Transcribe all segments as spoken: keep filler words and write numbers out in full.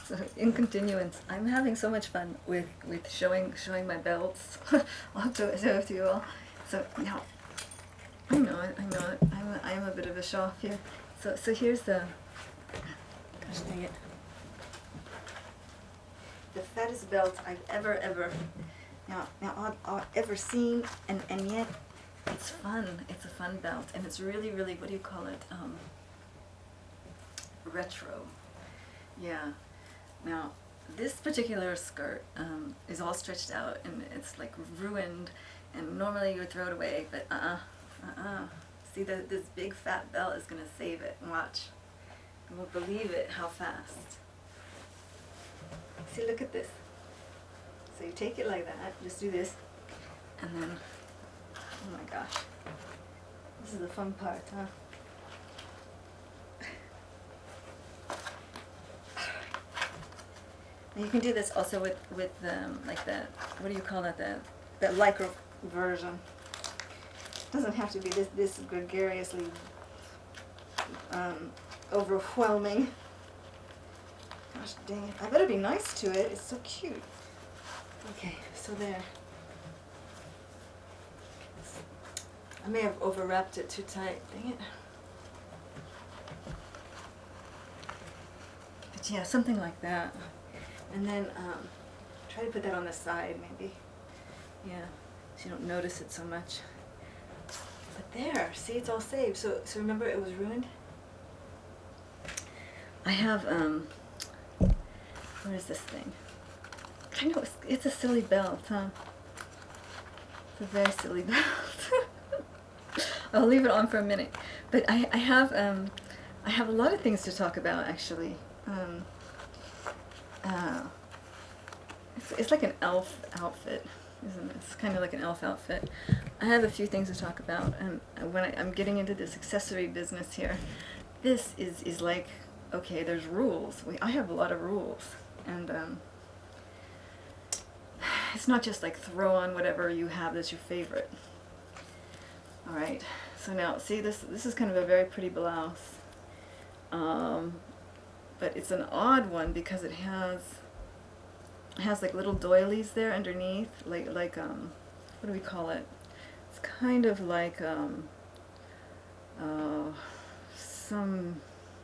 So in continuance, I'm having so much fun with, with showing showing my belts. I'll have to show it to you all. So now, I know it, I know it. I'm a, I'm a bit of a show off here. So so here's the, gosh dang it, the fattest belt I've ever ever now now I've, I've ever seen, and and yet it's fun. It's a fun belt, and it's really really, what do you call it? Um, retro. Yeah. Now, this particular skirt um, is all stretched out and it's like ruined, and normally you would throw it away, but uh-uh, uh-uh. See, the, this big fat belt is going to save it. Watch. You won't believe it, how fast. See, look at this. So you take it like that, just do this, and then, oh my gosh, this is the fun part, huh? You can do this also with, with um, like the, what do you call that, the, the lycra version. It doesn't have to be this, this gregariously um, overwhelming. Gosh dang it. I better be nice to it. It's so cute. Okay, so there. I may have overwrapped it too tight. Dang it. But yeah, something like that. And then um, try to put that on the side, maybe. Yeah, so you don't notice it so much. But there, see, it's all saved. So, so remember, it was ruined. I have um, what is this thing? I know it's, it's a silly belt, huh? It's a very silly belt. I'll leave it on for a minute. But I, I have um, I have a lot of things to talk about, actually. Um, Uh, it's, it's like an elf outfit, isn't it? It's kind of like an elf outfit. I have a few things to talk about, and when I, I'm getting into this accessory business here, this is, is like, okay, there's rules. We, I have a lot of rules, and um, it's not just like throw on whatever you have that's your favorite. Alright, so now, see, this, this is kind of a very pretty blouse. Um, But it's an odd one because it has it has like little doilies there underneath, like like um what do we call it? It's kind of like um uh some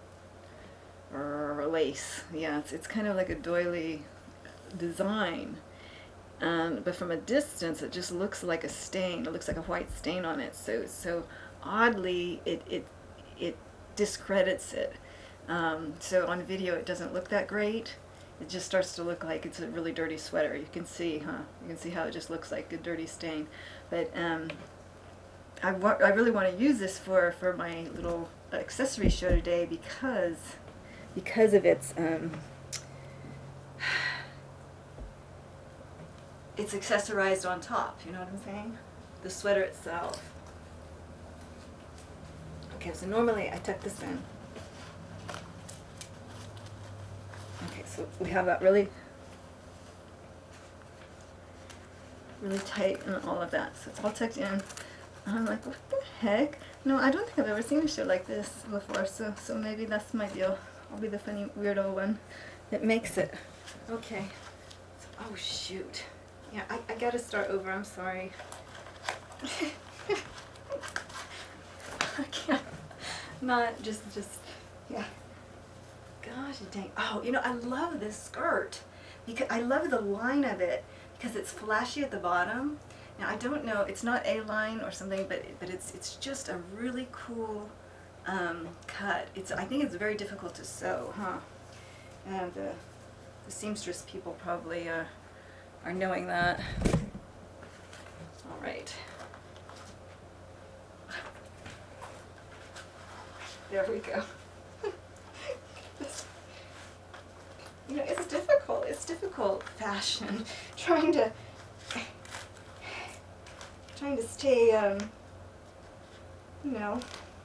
uh, lace. Yeah, it's it's kind of like a doily design. Um, but from a distance, it just looks like a stain. It looks like a white stain on it. So so oddly, it it it discredits it. Um, so on video it doesn't look that great. It just starts to look like it's a really dirty sweater. You can see, huh? You can see how it just looks like a dirty stain. But um, I, wa I really want to use this for, for my little accessory show today because because of its um, it's accessorized on top. You know what I'm saying? The sweater itself. Okay, so normally I tuck this in. Okay, so we have that really, really tight and all of that. So it's all tucked in. And I'm like, what the heck? No, I don't think I've ever seen a show like this before, so so maybe that's my deal. I'll be the funny weirdo one that makes it. Okay. So, oh, shoot. Yeah, I, I gotta start over. I'm sorry. I can't. Not just, just, yeah. Gosh dang. Oh, you know, I love this skirt because I love the line of it because it's flashy at the bottom. Now I don't know, it's not A-line or something, but but it's it's just a really cool um, cut. It's I think it's very difficult to sew, huh? And uh, the seamstress people probably uh, are knowing that. All right. There we go. You know, it's difficult. It's difficult fashion. Trying to, trying to stay, um, you know,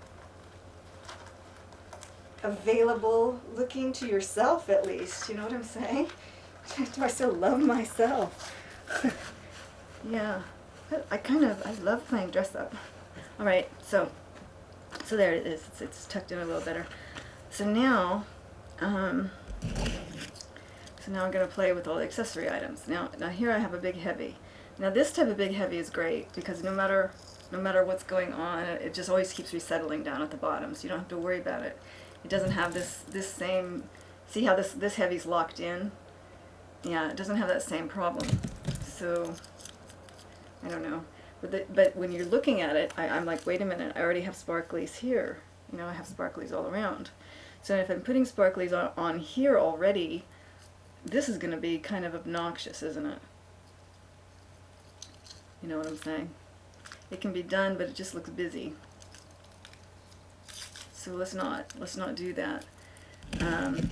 available, looking to yourself at least. You know what I'm saying? Do I still love myself? Yeah, I kind of, I love playing dress up. All right, so, so there it is. It's, it's tucked in a little better. So now, um, So now I'm going to play with all the accessory items. Now, now here I have a big heavy. Now this type of big heavy is great because no matter no matter what's going on, it just always keeps resettling down at the bottom, so you don't have to worry about it. It doesn't have this this same. See how this this heavy's locked in? Yeah, it doesn't have that same problem. So I don't know, but the, but when you're looking at it, I, I'm like, wait a minute, I already have sparklies here. You know, I have sparklies all around. So if I'm putting sparklies on, on here already, this is going to be kind of obnoxious, isn't it? You know what I'm saying? It can be done, but it just looks busy. So let's not let's not do that. Um,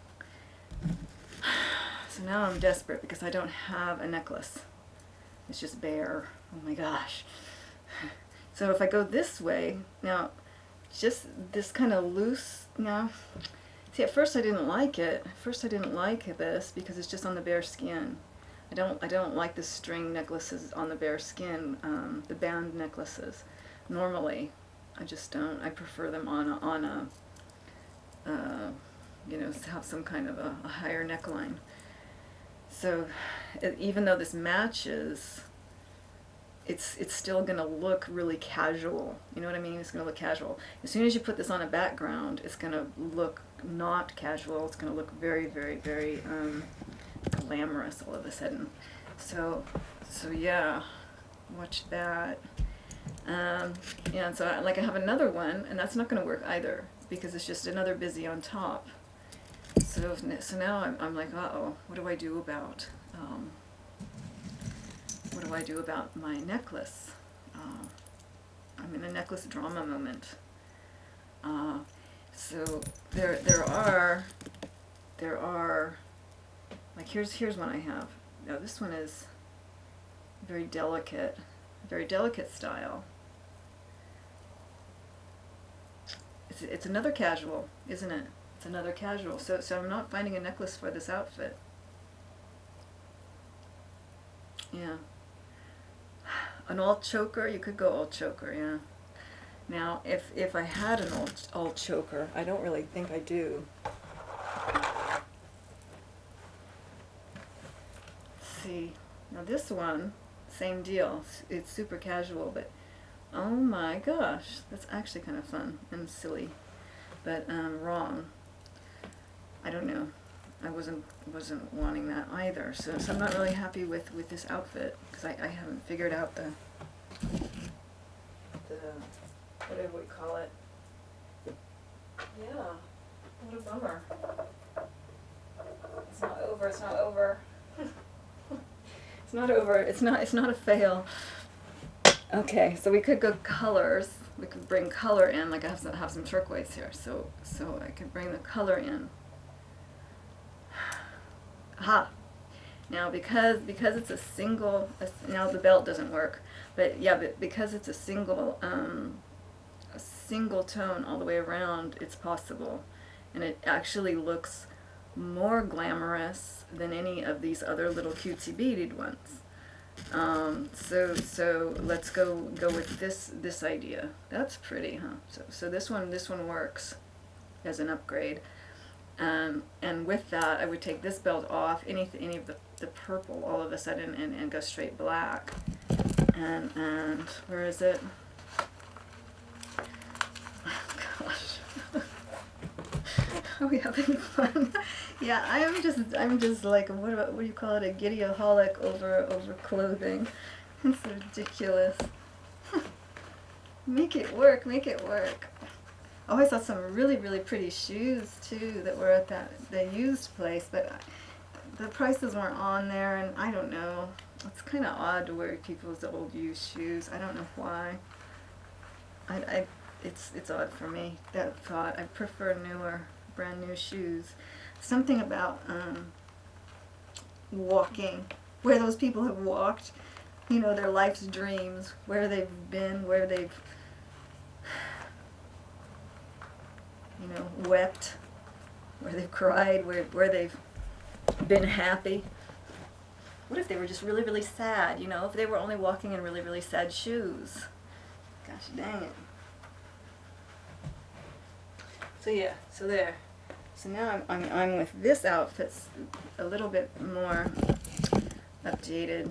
so now I'm desperate because I don't have a necklace. It's just bare. Oh my gosh. So if I go this way now, just this kind of loose now. See, at first I didn't like it. At first I didn't like this because it's just on the bare skin. I don't I don't like the string necklaces on the bare skin, um, the band necklaces. Normally, I just don't. I prefer them on a, on a uh, you know, have some kind of a, a higher neckline. So it, even though this matches, it's it's still going to look really casual. You know what I mean? It's going to look casual. As soon as you put this on a background, it's going to look not casual. It's going to look very, very, very um, glamorous all of a sudden. So, so yeah, watch that. Um, yeah, and so I, like I have another one, and that's not going to work either because it's just another busy on top. So, so now I'm, I'm like, uh-oh, what do I do about, um, what do I do about my necklace? Uh, I'm in a necklace drama moment. Uh, so there, there are, there are, like here's, here's one I have. Now this one is very delicate, very delicate style. It's, it's another casual, isn't it? It's another casual. So, so I'm not finding a necklace for this outfit. Yeah. An alt choker, you could go alt choker, yeah. Now, if, if I had an alt, alt choker, I don't really think I do. Let's see. Now this one, same deal. It's super casual, but oh my gosh, that's actually kind of fun and silly, but um, wrong. I don't know. I wasn't wasn't wanting that either. So, so I'm not really happy with with this outfit because I, I haven't figured out the the whatever we call it. Yeah, what a bummer. It's not over. It's not over. It's not over. It's not. It's not a fail. Okay, so we could go colors. We could bring color in. Like I have some, have some turquoise here, so so I could bring the color in. Aha! Now because because it's a single. Now the belt doesn't work, but yeah, but because it's a single um, a single tone all the way around, it's possible, and it actually looks more glamorous than any of these other little cutesy beaded ones. Um, so so let's go go with this this idea. That's pretty, huh? So so this one this one works as an upgrade. Um, and with that, I would take this belt off, any any of the the purple all of a sudden, and and go straight black. And and where is it? Oh gosh. Are we having fun? Yeah, I am just, I'm just like, what about, what do you call it, a giddyaholic over, over clothing. It's ridiculous. Make it work, make it work. I always saw some really, really pretty shoes, too, that were at that, the used place, but the prices weren't on there, and I don't know. It's kind of odd to wear people's old used shoes. I don't know why. I, I, it's, it's odd for me, that thought. I prefer newer, brand new shoes. Something about um, walking, where those people have walked, you know, their life's dreams, where they've been, where they've, you know, wept, where they've cried, where, where they've been happy. What if they were just really, really sad, you know, if they were only walking in really, really sad shoes? Gosh dang it. So yeah, so there. So now I'm, I'm, I'm with this outfit, a little bit more updated.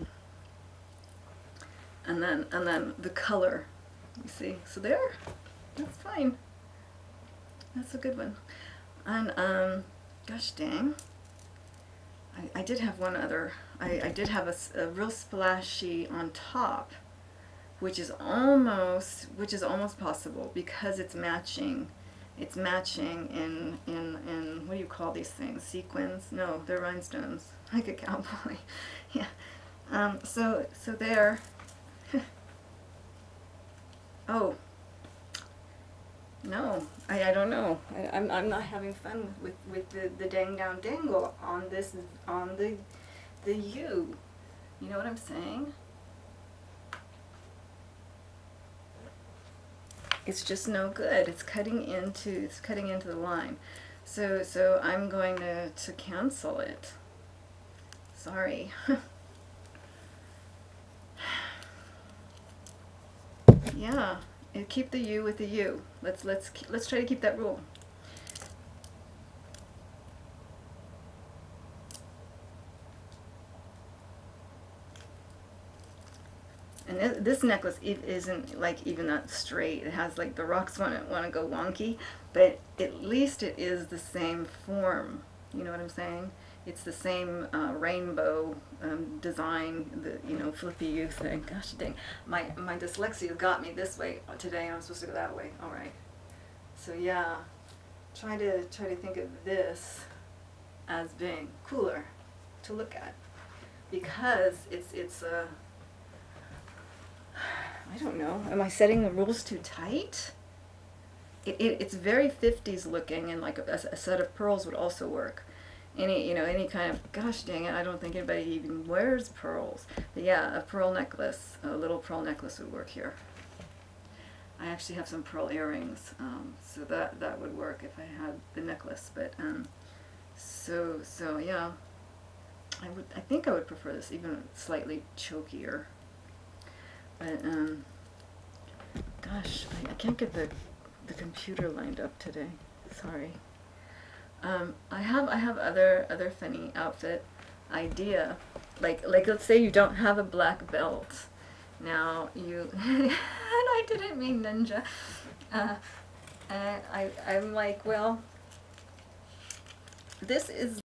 And then, and then the color, you see, so there, that's fine. That's a good one. And, um, gosh dang, I, I did have one other, I, I did have a, a real splashy on top, which is almost, which is almost possible because it's matching, it's matching in, in, in, what do you call these things, sequins? No, they're rhinestones, like a cowboy, yeah. Um, so, so there, oh, no, I, I don't know. I, I'm, I'm not having fun with, with the, the dang down dangle on this, on the, the U. You know what I'm saying? It's just no good. It's cutting into, it's cutting into the line. So, so I'm going to, to cancel it. Sorry. Yeah. And keep the U with the U. Let's let's let's try to keep that rule. And th this necklace isn't like even that straight. It has like the rocks want to want to go wonky, but at least it is the same form. You know what I'm saying? It's the same uh, rainbow um, design, the you know flippy U thing. Gosh dang, my my dyslexia got me this way today, and I'm supposed to go that way. All right. So yeah, try to try to think of this as being cooler to look at because it's it's a. Uh, I don't know. Am I setting the rules too tight? It, it it's very fifties looking, and like a, a set of pearls would also work. Any, you know, any kind of, gosh dang it, I don't think anybody even wears pearls. But yeah, a pearl necklace, a little pearl necklace would work here. I actually have some pearl earrings, um, so that, that would work if I had the necklace. But, um, so, so yeah, I would, I think I would prefer this even slightly chokier. But, um, gosh, I, I can't get the, the computer lined up today. Sorry. Um, I have I have other other funny outfit idea, like like let's say you don't have a black belt. Now you and I didn't mean ninja. Uh, and I I'm like, well, this is